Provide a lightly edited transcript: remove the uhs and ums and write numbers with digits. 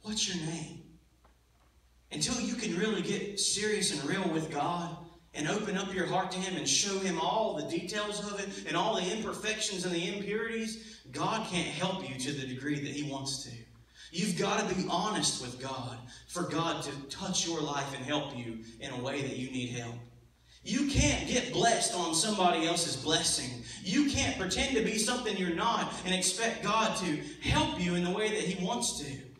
What's your name? Until you can really get serious and real with God and open up your heart to Him and show Him all the details of it and all the imperfections and the impurities, God can't help you to the degree that He wants to. You've got to be honest with God for God to touch your life and help you in a way that you need help. You can't get blessed on somebody else's blessing. You can't pretend to be something you're not and expect God to help you in the way that He wants to.